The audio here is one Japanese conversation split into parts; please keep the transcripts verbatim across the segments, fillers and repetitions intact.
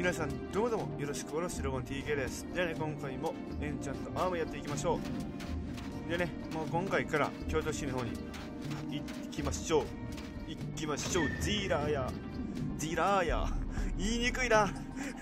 皆さんどうもどうもよろしくおろしドラゴン ティーケー です。でね、今回もエンチャントアームやっていきましょう。でね、もう今回から京都市の方に行きましょう行きましょう。ディーラーやディーラーや言いにくいな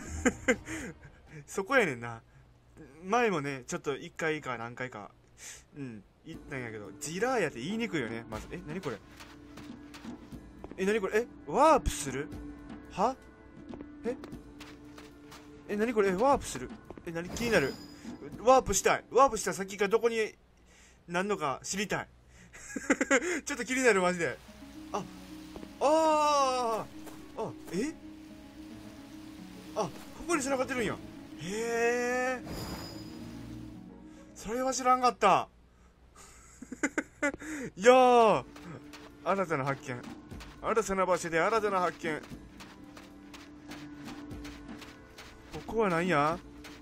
そこやねんな。前もねちょっといっかいか何回かうん言ったんやけど、ディーラーやって言いにくいよね。まずえ、なにこれえ、なにこれえ、ワープするはええ、なにこれえ、ワープするえ、なに気になる。ワープしたい。ワープした先がどこになんのか知りたいちょっと気になるマジで。あ、あーあ、えあ、ここに繋がってるんや。へえ、それは知らんかったいやー、新たな発見。新たな場所で新たな発見。ここは何や。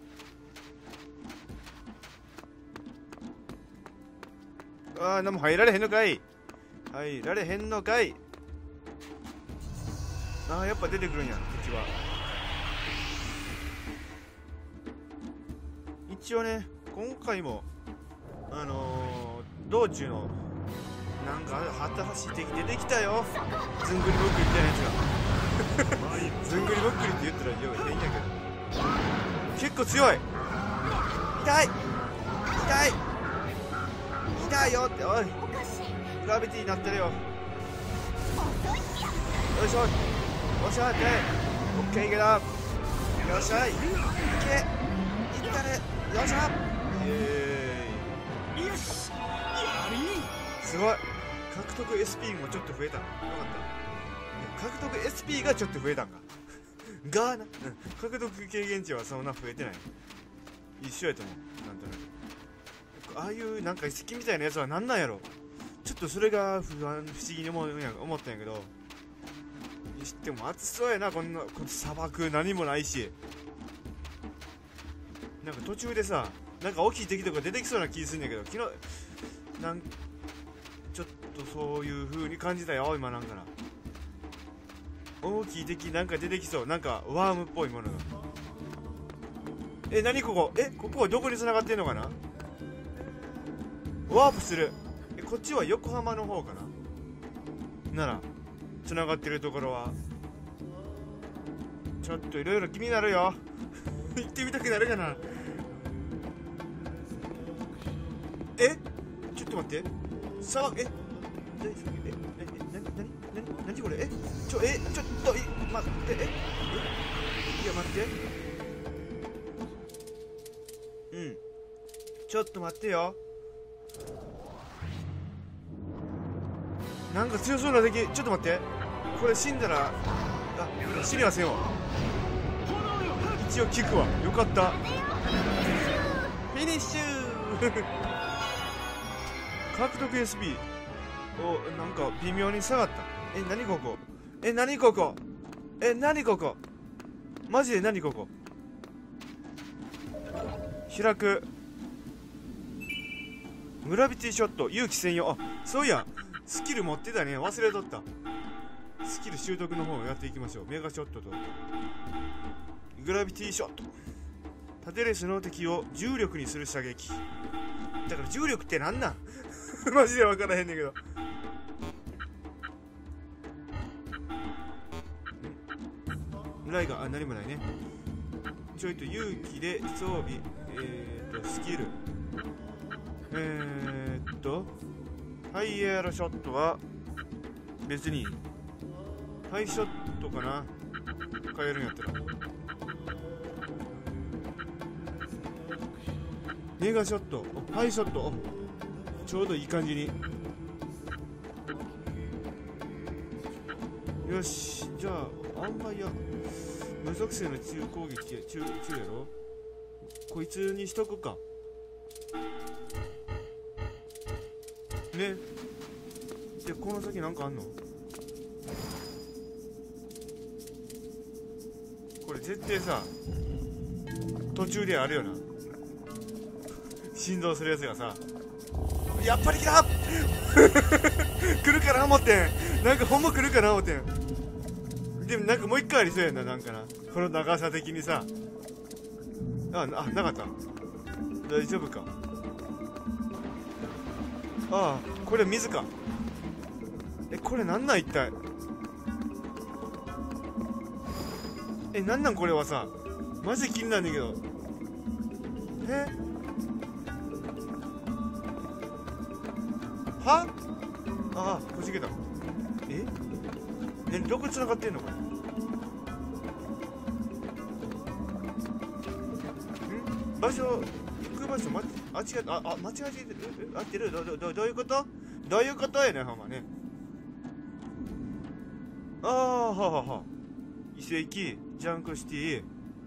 あー、何も入られへんのかい。入られへんのかい。あー、やっぱ出てくるんや敵は。一応ね今回もあのー、道中のなんか新しい敵出てきたよ。ずんぐりぼっくりみたいなやつがずんぐりぼっくりって言ったらよう変やけど結構強い。痛い痛い痛いよって。おい、グラビティになってるよ。よいしょ、よっしゃ、でオッケー、いけた。よっしゃい、いけいったね。よっしゃ、イエーイ。よし、やりすごい。獲得 エスピー もちょっと増えた。よかった。獲得 エスピー がちょっと増えたんかがーな、うん、獲得経験値はそんな増えてない。一緒やと思う。なんとなくああいうなんか遺跡みたいなやつはなんなんやろ。ちょっとそれが不安不思議に思うんや思ったんやけど、にしても暑そうやな。こんなこの砂漠何もないし、なんか途中でさなんか大きい敵とか出てきそうな気するんやけど、昨日なんちょっとそういう風に感じたよ今。なんかな大きい敵なんか出てきそう。なんかワームっぽいものが。え、なにここ。え、ここはどこに繋がってんのかな。ワープする。え、こっちは横浜の方かな。なら繋がってるところはちょっといろいろ気になるよ行ってみたくなるかな。え、ちょっと待って。さあ、え、え、え、え、なになになになにこれ。え、ちょ、え、ちょっと、い、待って、え、え、いや、待って。うん。ちょっと待ってよ。なんか強そうな敵、ちょっと待って。これ死んだら、あ、死にはせんわ。一応効くわ。よかった。フィニッシュ獲得 エスピー お、なんか微妙に下がった。え、なにここ。え、なにここ。え、なにここ。マジでなにここ。開く。グラビティショット勇気専用。あ、そういやスキル持ってたね。忘れとった。スキル習得の方をやっていきましょう。メガショットとグラビティショット。縦レースの敵を重力にする射撃。だから重力ってなんなんマジで分からへんねんけど。ライガー、あ、何もないね。ちょいと勇気で装備、えーっとスキル、えーっとハイエアロショットは別にハイショットかな。変えるんやったらメガショット、ハイショット、ちょうどいい感じに。よし、じゃああんまりや無属性の中攻撃や中中やろ。こいつにしとくかね。でこの先なんかあんの。これ絶対さ途中であるよな。振動するやつがさ、やっぱり来た来るかな思ってん。なんかほんま来るかな思ってん。 でもなんかもう一回ありそうやな、なんかな、この長さ的にさ。あ、あ、なかった。大丈夫か。ああ、これ水か。え、これなんなん一体。え、なんなんこれはさ、マジで気になるんだけど。えはああ、こじけた。ええ、どこ繋がってんのこれ。ん場所、行く場所、ま、あ、違う、あ、あ、間違えてる、合ってる、ど、ど、ど、どういうことどういうことやねん、ほんまね。ああ、ははは。遺跡、ジャンクシティ。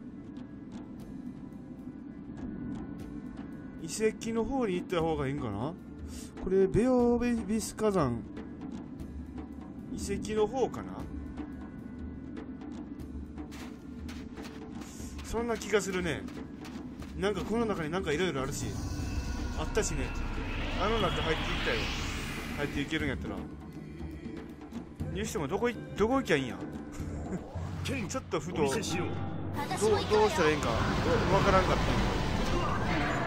遺跡の方に行った方がいいんかな。これベオベビス火山遺跡の方かな。そんな気がするね。なんかこの中になんかいろいろあるし、あったしね。あの中入っていきたいよ。入っていけるんやったら。にしてもどこいどこ行きゃいいんや。ちょっとふとどうどうしたらいいんかわからんかった。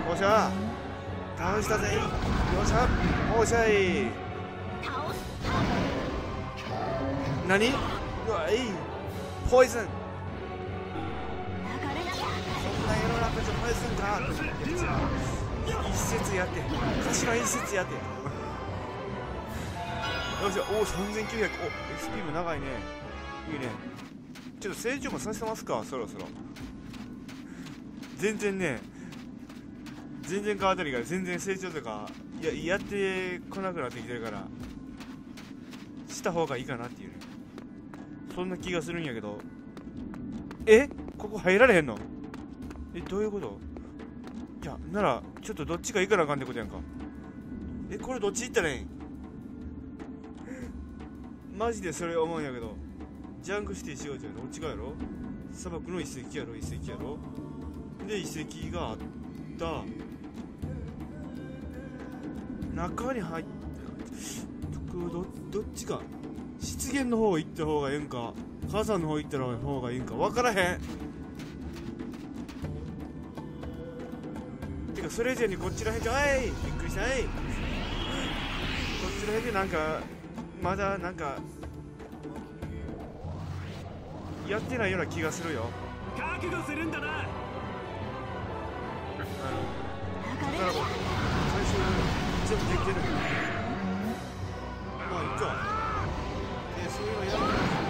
おっしゃ倒したぜ。よっしゃおっしゃい。何、うわいいポイズン。そんな世の中じゃポイズンか。一節やって頭一節やって。よし、おおさんぜんきゅうひゃく。お エスピー も長いね。いいね。ちょっと成長もさせてますか、そろそろ。全然ね、全然川渡りが全然成長とかいややってこなくなってきてるから、した方がいいかなっていうね、そんな気がするんやけど。え、ここ入られへんの？え、どういうこと？いや、ならちょっとどっちか行かなあかんってことやんか。え、これどっち行ったらええん？マジでそれ思うんやけど。ジャンクシティしようじゃん。どっちかやろ。砂漠の遺跡やろ、遺跡やろ。で遺跡があった。中に入ってど, どっちか湿原の方行った方がええんか火山の方行った方がいいんか分からへん。てかそれ以前にこっちらへんじゃおいびっくりしたい。こっちらへんでなんかまだなんかやってないような気がするよ。 覚悟するんだな。 あの宝箱最初全部できてる。まあいいか。でそういうのやる。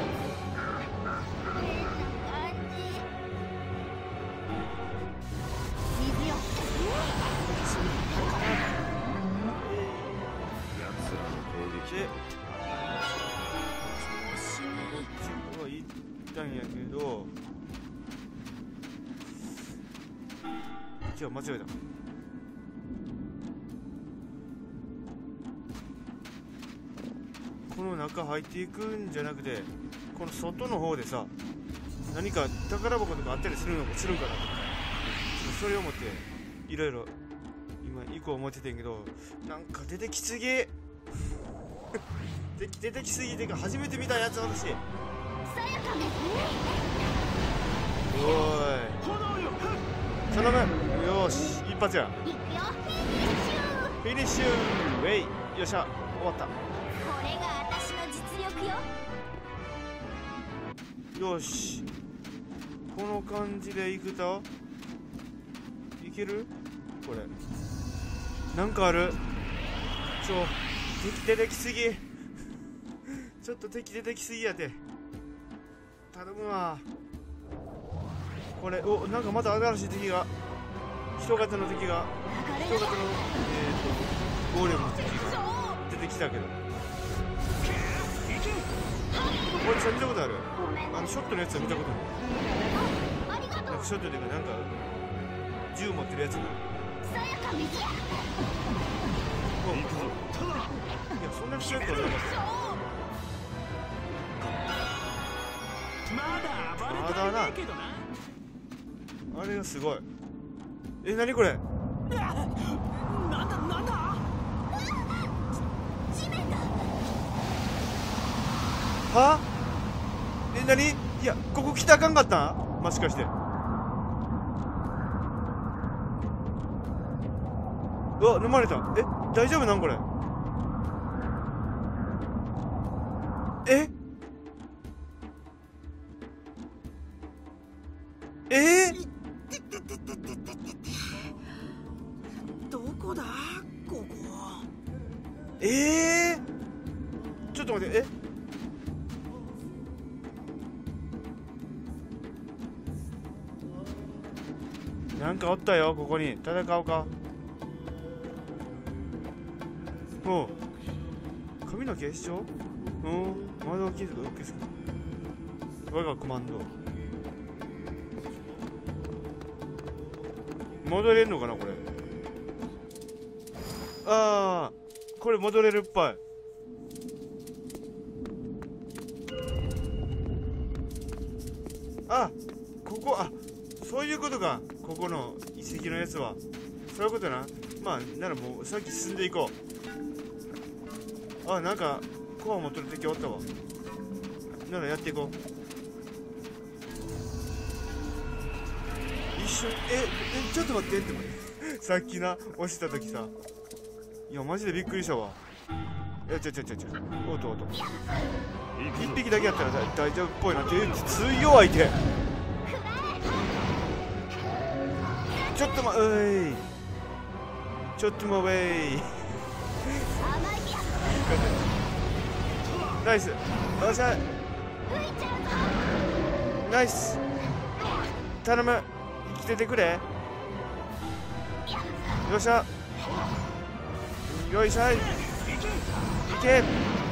水よ。 では言ったんやけど、じゃあ間違えた。この中入っていくんじゃなくて、この外の方でさ、何か宝箱とかあったりするのもするんかなと。それを思っていろいろ今以降思っててんけど、なんか出てきすぎ出てきすぎてか初めて見たやつ私。おーい頼む。よーし一発や。フィニッシュウェイ。よっしゃ終わった。 これが私の実力よ。 よしこの感じでいくといける。これなんかある。ちょ敵出てきすぎちょっと敵出てきすぎやて。頼むわこれ。お、なんかまた新しい敵が、人型の敵が、人型のえーとゴーレムの敵が出てきたけど、これさ見たことある。あのショットのやつは見たことない。なんかショットというかなんか銃持ってるやつが。お、いやそんなに強いことなかった。 まだ暴れまただないけどな。 あれがすごい。え、なにこれ。 なんだなんだ。 地面だ。 は？え、 え、なに？いや、ここ来たらあかんかったん？もしかして。うわ、飲まれた。え、大丈夫なんこれ。ええー、 どこだここ。 ええー、ちょっと待って、えなんかおったよ、ここに。戦おうか。おう、髪の結晶。うん、窓を消すか消すか。我がコマンド。戻れんのかなこれ。ああ、これ戻れるっぽい。あ、ここ、あ、そういうことか。ここの遺跡のやつはそういうことな。まあならもうさっき進んでいこう。あ、なんかコア持ってる敵おったわ。ならやっていこう。一瞬、ええちょっと待ってって待ってさっきな押した時さ、いやマジでびっくりしたわ。いやちょちょちょちょおっとおっと、一匹だけやったら大丈夫っぽいなって。強い相手。ちょっとまういちょっとまウェイナイス。よっしゃナイス。頼む、生きててくれ。よっしゃよいしょいけ。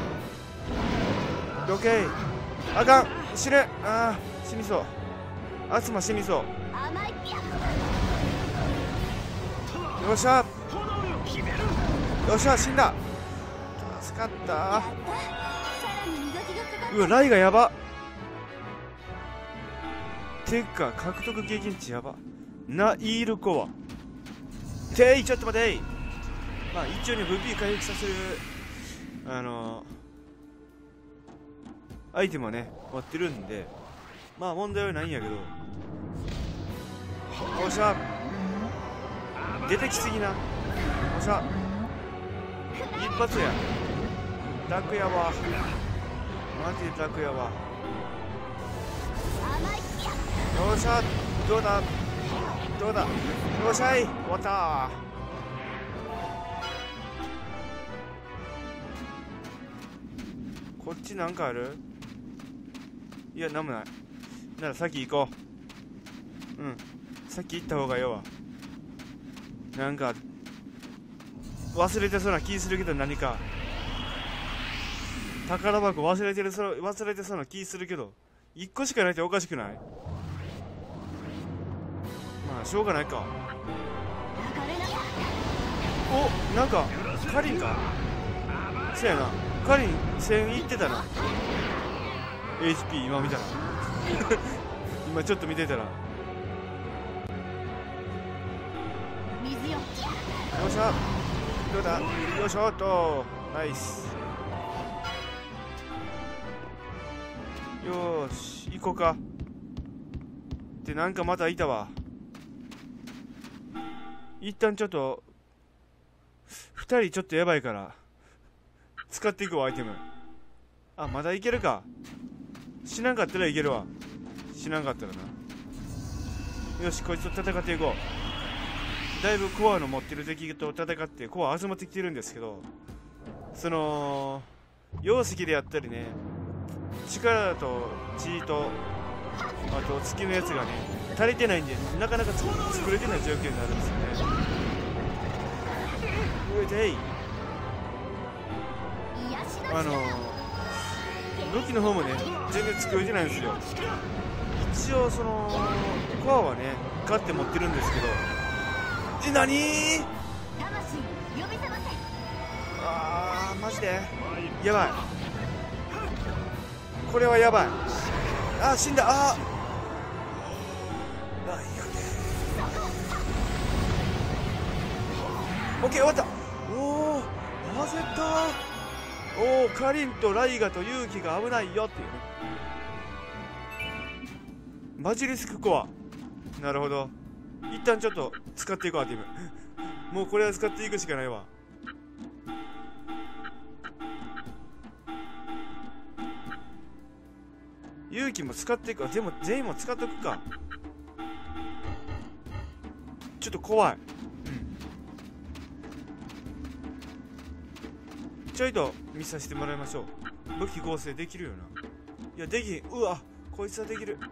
オッケー。あかん、死ぬ。あー死にそう。アスマ死にそう。よっしゃよっしゃ死んだ。助かった。うわライがやば。てか獲得経験値やば。ナイールコアてい。ちょっと待てい。まあ一応ね ブイピー 回復させるあのー、アイテムはね持ってるんで、まあ問題はないんやけど。おっしゃ出てきすぎな。おっしゃ一発や。楽やわマジで楽やわ。よっしゃどうだどうだ。よっしゃい終わったー。こっちなんかある？いやなんもない。なら先行こう。うん先行った方がよわ。なんか忘れてそうな気するけど、何か宝箱忘れてる、そ忘れてそうな気するけど、いっこしかないっておかしくない？まあしょうがないか。お、なんかカリンか。そやな、カリンせんいってたな。 エイチピー 今見たら今ちょっと見てたら。よっしゃどうだ。よいしょっとナイス。よーし行こうか。でなんかまたいたわ。一旦ちょっとふたりちょっとやばいから使っていくわアイテム。あまだいけるか。死なんかったらいけるわ。死なんかったらな。よしこいつと戦っていこう。だいぶコアの持ってる敵と戦ってコア集まってきてるんですけど、その容積であったりね、力と血とあと月のやつがね足りてないんで、なかなか作れてない状況になるんですよね。うえていあの武器の方もね全然作れてないんですよ。一応そのコアはね買って持ってるんですけど。え、なにー？あーマジでやばい。これはやばい。あー死んだ。あーなんやねー。オッケー終わった。おお焦った。おおカリンとライガとユウキが危ないよっていうね。 バジリスクコア。なるほど。一旦ちょっと使っていこうアイテム。もうこれは使っていくしかないわ。勇気も使っていく。でも全員も使っとくか。ちょっと怖い。うん、ちょいと見させてもらいましょう。武器合成できるよな。いやできん。うわ、こいつはできる。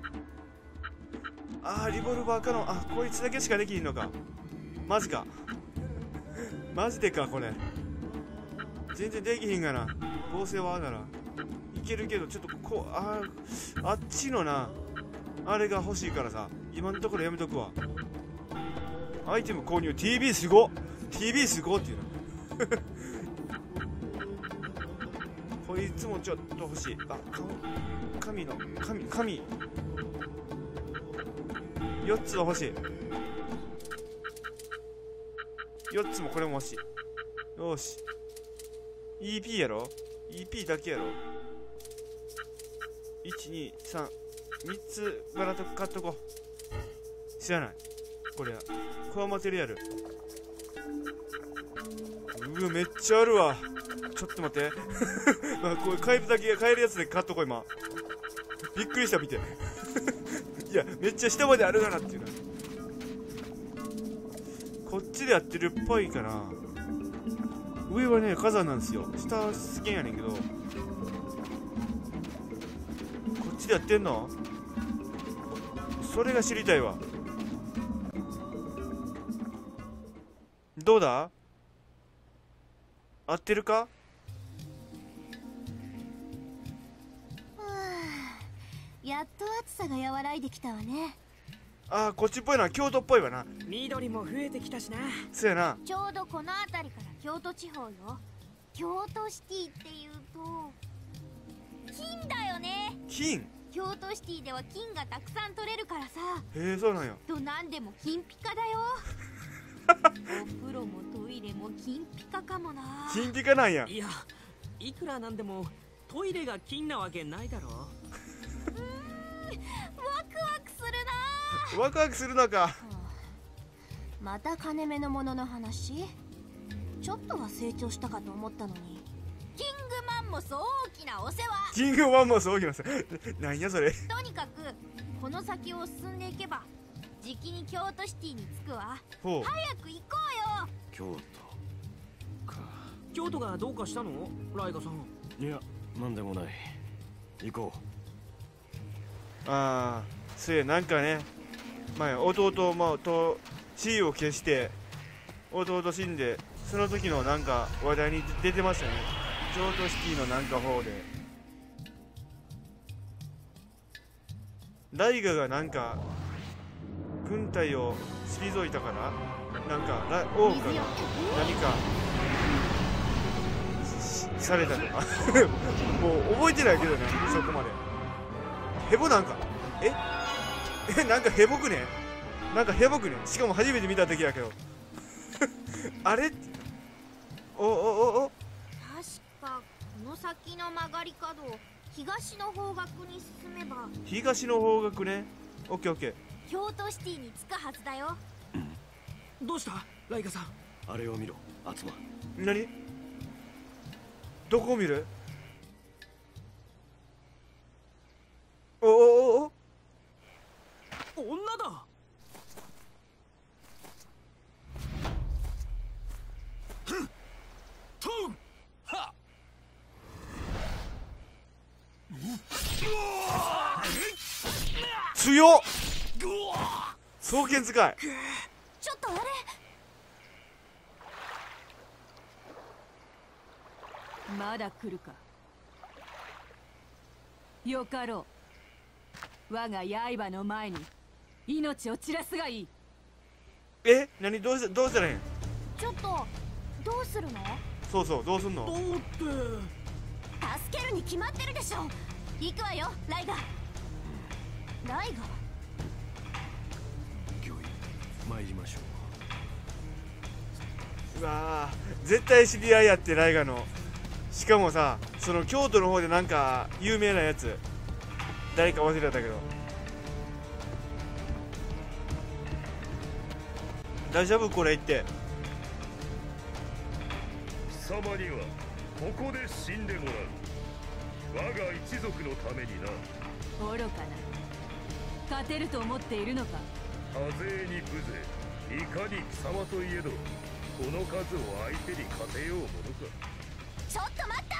あー、リボルバーかの。あ、こいつだけしかできひんのか。マジか。マジでか。これ全然できひんがな。合成はあならいけるけど、ちょっとこう、あー、あっちのなあれが欲しいからさ、今のところやめとくわ。アイテム購入。 ティービー すごっ。 ティービー すごっていうのこいつもちょっと欲しい。あ、神の神神よっつは欲しい。よっつもこれも欲しい。よし イーピー やろ。 イーピー だけやろ。いちにさん みっつバラと買っとこう。知らないこれや。コアマテリアル。うわ、めっちゃあるわ。ちょっと待ってまあこれ買えるだけ買えるやつで買っとこう。今びっくりした見ていやめっちゃ下まであるがなっていうな。こっちでやってるっぽいかな。上はね火山なんですよ。下は試験やねんけど、こっちでやってんの？それが知りたいわ。どうだ？合ってるか？ やっと暑さが和らいできたわね。 ああ、こっちっぽいな。京都っぽいわな。 緑も増えてきたしな。 そうやな。 ちょうどこの辺りから京都地方よ。京都シティっていうと金だよね。 金？ 京都シティでは金がたくさん取れるからさ。 へえ、そうなんや。 となんでも金ピカだよお風呂もトイレも金ピカかもな。 金ピカなんや。 いや、いくらなんでもトイレが金なわけないだろ。 うーん、ワクワクするな。 ワクワクするのか、はあ、 また金目のものの話。ちょっとは成長したかと思ったのに。キングマンモス大きなお世話。 キングマンモス大きな世話なんやそれ。 とにかくこの先を進んでいけばじきに京都シティに着くわ。 ほう。 早く行こうよ。 京都か。 京都がどうかしたの？ライガさん。 いや、なんでもない。行こああ、そうや、なんかね、前弟もと地位を消して弟死んで、その時のなんか話題に出てましたね。京都シティのなんか方でライガがなんか軍隊を退いたかな、なんかラ王家が何かされたとかもう覚えてないけどね、そこまで。ヘボなんかええなんかヘボくね、なんかヘボくね、しかも初めて見た時やけどあれおおおお、 確かこの先の曲がり角を東の方角に進めば東の方角ね。オッケーオッケー。 京都シティに着くはずだよ。 どうしたライガさん。 う。あれを見ろ、集ま。 何？どこを見る？おおおお、 女だ。 トンは強っ。双剣使い。 ちょっとあれ、 まだ来るか。よかろう。我が刃の前に命を散らすがいい。 え、何、どうしどうしたらいいん？ ちょっとどうするの？ そうそう、どうすんの？ どうって。 助けるに決まってるでしょ。行くわよ、ライガ。ライガ？ 御意、参りましょう。 うわー、絶対知り合いやって、ライガの。しかもさ、その京都の方でなんか有名なやつ、誰か忘れたけど、 大丈夫これ言って。 貴様にはここで死んでもらう。我が一族のためにな。 愚かな。勝てると思っているのか。 多勢に無勢、いかに貴様といえどこの数を相手に勝てようものか。 ちょっと待った。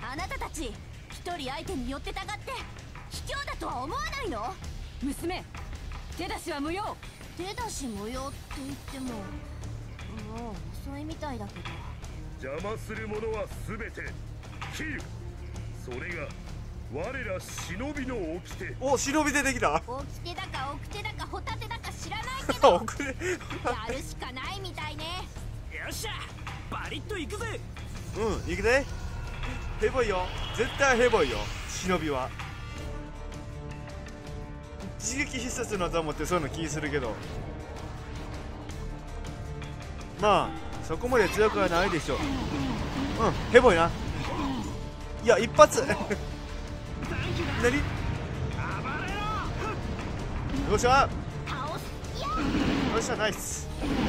あなたたち一人相手に寄ってたがって卑怯だとは思わないの？ 娘、手出しは無用。 手出し無用って言ってももう遅いみたいだけど。 邪魔する者は全て切る。それが我ら忍びの掟。 お、忍び出てきた。 掟だか掟だかホタテだか知らないけど遅れやるしかないみたいね。 よっしゃ、バリッと行くぜ。 うん、行くで。ヘボいよ、絶対ヘボいよ忍びは。一撃必殺の技持ってそういうの気するけど、まあそこまで強くはないでしょう。うん、ヘボいな。いや、一発何。よっしゃ、 倒す。いやよっしゃ、ナイス。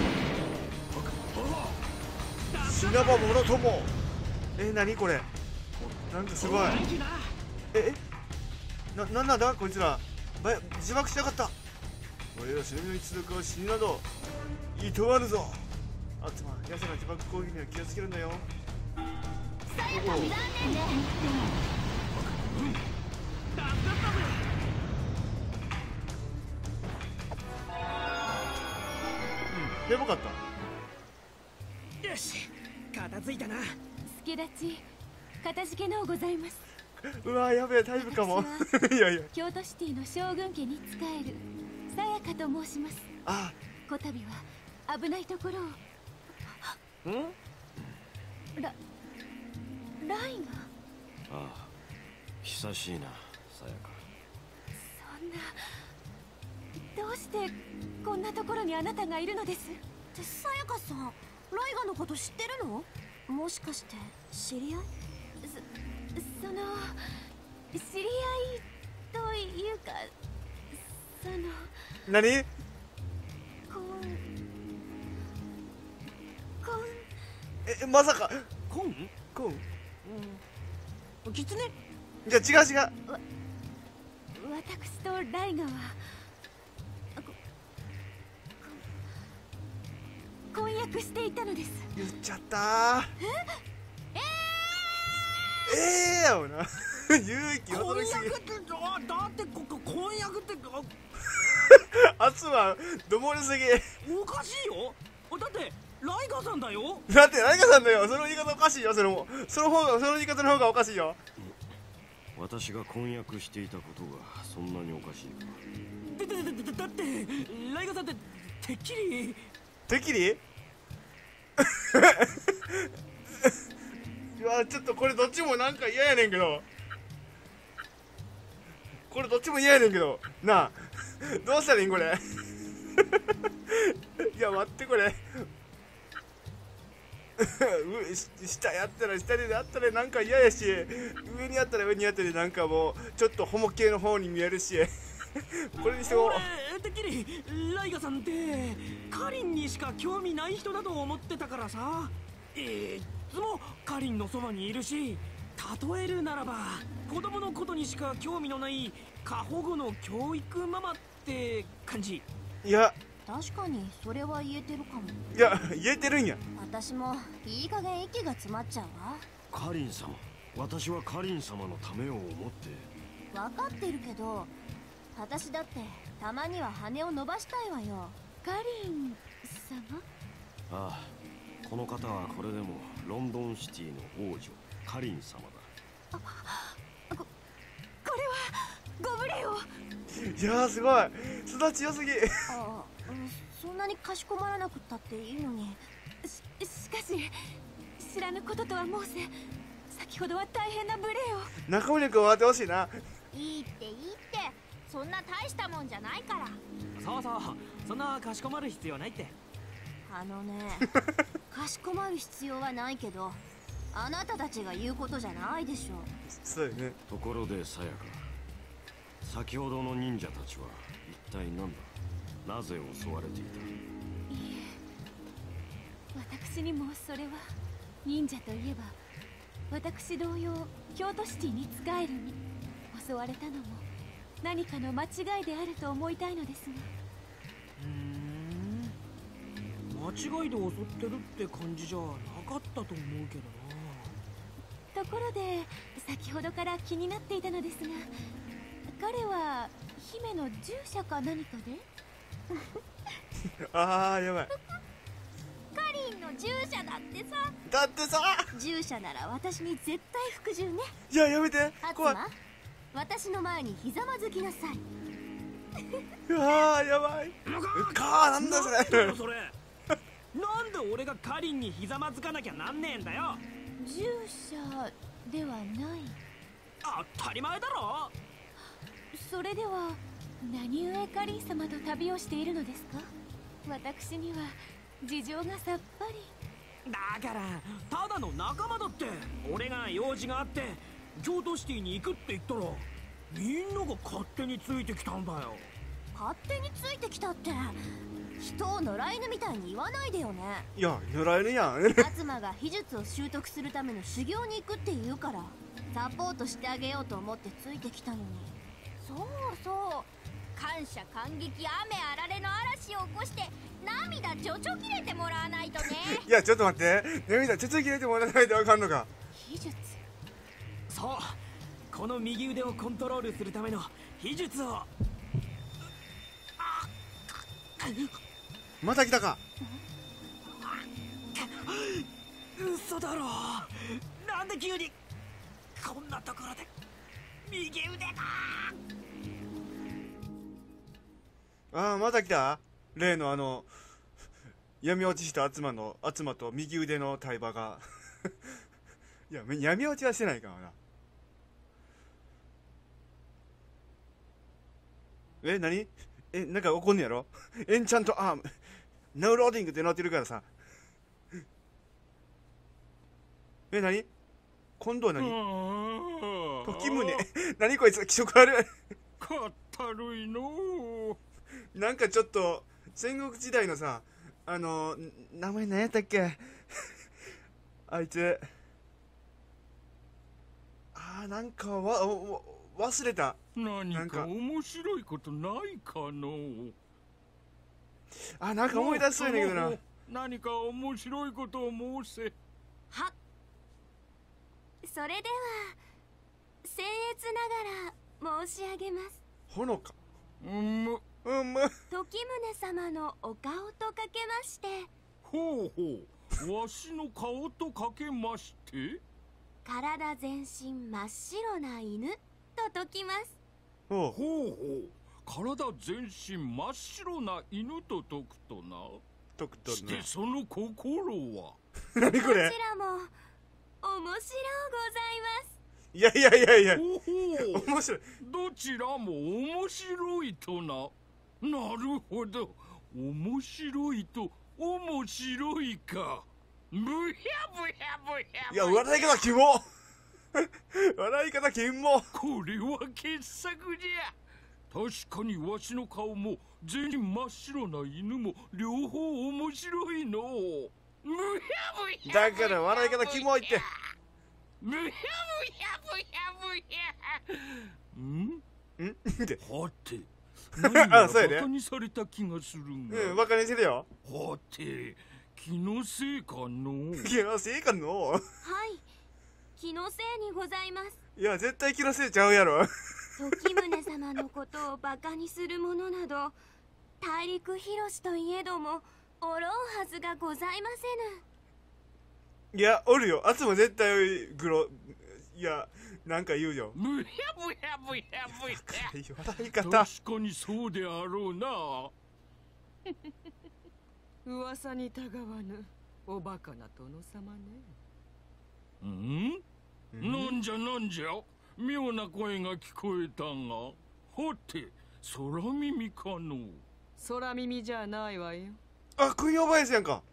死なばもろとも。え、何これ、なんかすごい。ええ、な、なんなんだこいつら。ば自爆しなかった。俺ら忍びの一族は死になどいとわぬぞ。あつま、奴ら自爆攻撃には気をつけるんだよ。 さやか残念ね。 うん、ヘボかった。 よし、片付いたな。 助立ち、かたじけのうございます。 うわ、やべえ、タイプかも。いやいや、 京都シティの将軍家に仕えるさやかと申します。 あこたびは危ないところを。 んラライが。 ああ、久しいな、さやか。 そんな、どうしてこんなところにあなたがいるのです？ ってさやかさん、ライガのこと知ってるの？もしかして知り合い？ そその知り合いというか、その何。 こんこんえ、まさかコン？ こん。 うん。キツネ？ いや、違う違う。 私とライガはここ婚約していたのです。 言っちゃったー。ええええやもんな。勇気婚驚きすぎ。 約ってあだってここ婚約ってあ圧はどもりすぎ。 おかしいよ。だってライガさんだよ。 だってライカさんだよ。その言い方おかしいよ。それもその方が、その言い方の方がおかしいよ。 私が婚約していたことがそんなにおかしいか。 だだだだだってライガさんっててっきりてっきりうわ、ちょっとこれどっちもなんか嫌やねんけど、これどっちも嫌やねんけどなあ、どうしたらいいんこれ。いや待って、これう下やったら下であったらなんか嫌やし、上にあったら上にあったらなんかもうちょっとホモ系の方に見えるし。これにしても俺てっきりライガさんってカリンにしか興味ない人だと思ってたからさ。いつもカリンのそばにいるし、例えるならば子供のことにしか興味のない過保護の教育ママって感じ。 いや確かにそれは言えてるかも。 いや言えてるんや。 私もいい加減息が詰まっちゃうわ。 カリン様、私はカリン様のためを思って。 分かってるけど、私だってたまには羽を伸ばしたいわよ。 カリン様？ ああ、この方はこれでもロンドンシティの王女カリン様だ。 ここれはご無礼を。 いやーすごい、育ち良すぎ。 ああ、そんなにかしこまらなくったっていいのに。 ししかし知らぬこととは申せ、先ほどは大変な無礼を。 中森君笑ってほしいな。 いいっていいって、そんな大したもんじゃないから。 そうそう、そんなかしこまる必要ないって。 あのね、かしこまる必要はないけど、あなたたちが言うことじゃないでしょ。 そうよね。 ところでさやか、先ほどの忍者たちは一体何だ。なぜ襲われていた？ いえ、 私にもそれは。忍者といえば私同様京都シティに仕えるに襲われたのも何かの間違いであると思いたいのですが。 うーん、間違いで襲ってるって感じじゃなかったと思うけどな。 ところで先ほどから気になっていたのですが、彼は姫の従者か何かで？ あーやばい。 カリンの従者だってさ。 だってさ、 従者なら私に絶対服従ね。 いややめて、 アツ怖い。 マ、私の前にひざまずきなさい。 あーやばい。かーなんだそれ。 なんだよそれなんで俺がカリンにひざまずかなきゃなんねえんだよ。 従者ではない。 当たり前だろ。 それでは何故カリン様と旅をしているのですか？私には事情がさっぱり。 だからただの仲間だって。俺が用事があって京都シティに行くって言ったらみんなが勝手についてきたんだよ。 勝手についてきたって人を野良犬みたいに言わないでよね。 いや野良犬やん。 アマが秘術を習得するための修行に行くって言うからサポートしてあげようと思ってついてきたのに。そうそう、感謝感激雨あられの嵐を起こして涙ちょちょ切れてもらわないとね。 いやちょっと待って、涙ちょっと切れてもらわないとあかんのか。 秘術。 そう、この右腕をコントロールするための秘術を。 また来たか。 嘘だろ。なんで急にこんなところで右腕だ。 ああまた来た。例のあの闇落ちしたアツマのアツマと右腕の対馬がいや闇落ちはしてないからな。え何えなんか怒んねやろ。エンチャントアームノーローディングってなってるからさ。え何今度は何時宗何こいつ気色悪い。 かったるいのなんかちょっと戦国時代のさ、あの名前何やったっけあいつ。あーなんかわわ忘れた。 何か面白いことないかの。 あなんか思い出しそうやねんけどな。 何か面白いことを申せ。 はっ、それでは僭越ながら申し上げます。 ほのかうんむうんむ時宗様のお顔とかけまして、 ほうほう、わしの顔とかけまして体全身真っ白な犬と解きます。 ほうほうほう、体全身真っ白な犬と解くとな。 とくとしてその心は何これ。 こちらも面白うございます。 いやいやいやいやほうほう、 面白い。 どちらも面白いとな。なるほど、面白いと面白いか。ブヒャブヒャブヒャ。 いや笑い方キモ笑い方キモ。 これは傑作じゃ。確かにわしの顔も全身真っ白な犬も両方面白いの。ブヒャブヒャ。 だから笑い方キモいって。 ブヒャブヒャブヒャブヒャ。ん？ んってはて、何やらあそうやでバカにされた気がするが。 うんバカにしてるよ。 はて、気のせいかの。 気のせいかの。 はい、気のせいにございます。 いや絶対気のせいちゃうやろ。 時宗様のことをバカにする者など大陸広しといえどもおろうはずがございませぬ。 いやおるよ。あつも絶対グロ。いやなんか言うよ。 ブヒャブヒャブヒャブヒャ。 笑い方。 確かにそうであろうな。 噂にたがわぬおバカな殿様ね。 ん？なんじゃなんじゃ、妙な声が聞こえたが。はて、空耳かの。 空耳じゃないわよ。 あクイオバエスやんか。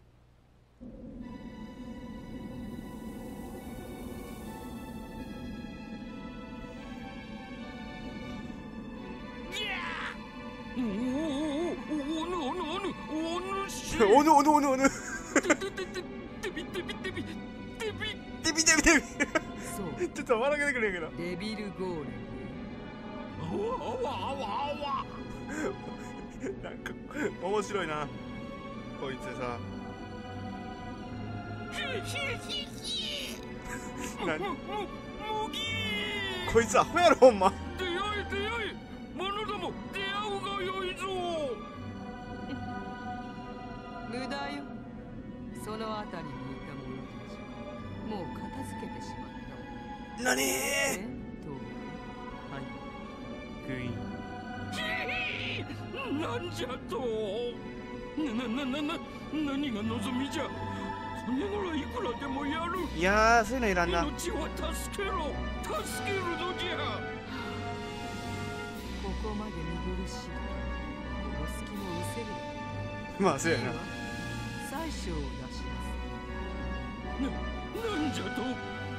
おおおおおぬおぬおぬおぬし。 おぬおぬおぬおぬデビデビデビデビデビデビデビそうちょっと笑けてくれんけど。 デビルゴーレム。 あわあわあわあわ。 なんか面白いなこいつさ。何むむ麦。 こいつアホやろほんま。 出会い出会い。者ども出会うがよいぞ。 無駄よ。そのあたりにいた者たちもう片付けてしまったわ。 何えっとはいクイーン。 なんじゃと。ななななな何が望みじゃ。それならいくらでもやる。 いやーそういうのいらんな。 命は助けろ助けるのじゃ。 ここまで見苦しい。この隙もうせる。 まあそうやな。 最初を出しな、なんじゃと。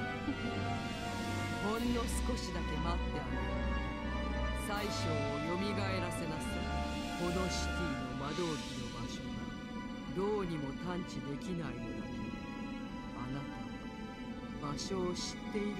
ほんの少しだけ待ってあげる。最初を蘇らせなさい。このシティの魔導機の場所がどうにも探知できないのだけど、あなたは場所を知っているの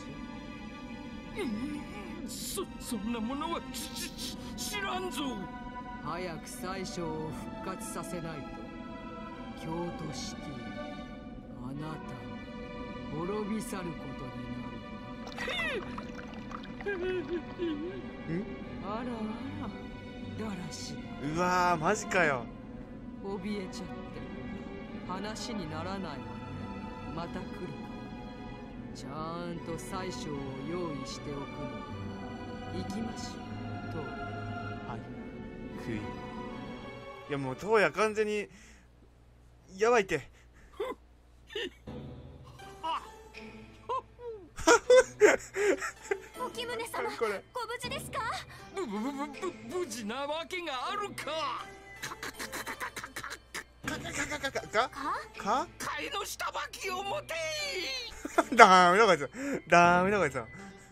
でしょ。 そそんなものはしし知らんぞ。 早く最初を復活させないと京都シティあなたは滅び去ることになる。あらあらだらしうわーマジかよ。 怯えちゃって話にならないわね。また来るからちゃんと最初を用意しておくので行きましょうと。 はいクイーン。いやもうトウヤ完全にやばいって。 おきむね様、 これご無事ですか？ ぶぶぶぶぶ無事なわけがあるか。 かかかかかかか貝の下ばきを持て。 ダメだこいつダメだこいつ。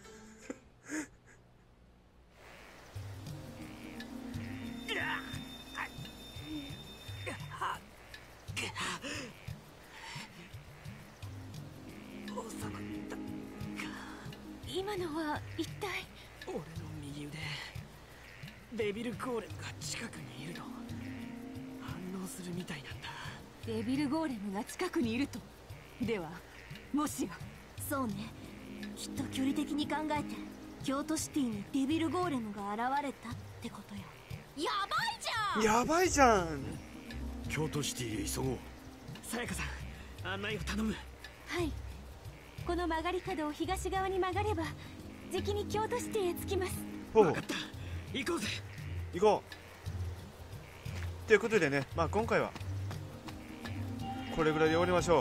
今のは一体。 俺の右腕デビルゴーレムが近くにいると反応するみたいなんだ。 デビルゴーレムが近くにいると。ではもしや。 そうね、きっと距離的に考えて京都シティにデビルゴーレムが現れたってことよ。やばいじゃん。 やばいじゃん。 京都シティへ急ごう。 さやかさん案内を頼む。 はい、この曲がり角を東側に曲がればじきに京都シティへ着きます。 ほう分かった、行こうぜ。 行こうということでね、まあ今回はこれぐらいで終わりましょ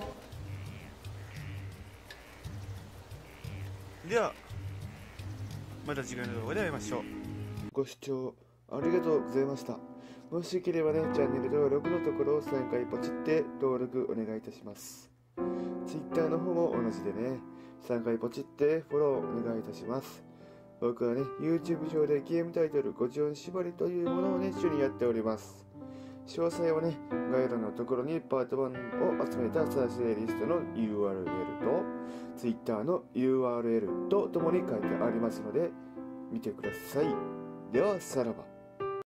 う。ではまた次回の動画で会いましょう。ご視聴ありがとうございました。もしよければね、チャンネル登録のところをさんかいポチって登録お願いいたします。Twitter の方も同じでね、さんかいポチってフォローお願いいたします。僕はね、YouTube 上でゲームタイトルごじゅん縛りというものをね、一緒にやっております。詳細はね、概要欄のところにパートワンを集めた再生リストの ユーアールエル と Twitter の ユーアールエル とともに書いてありますので見てください。ではさらば。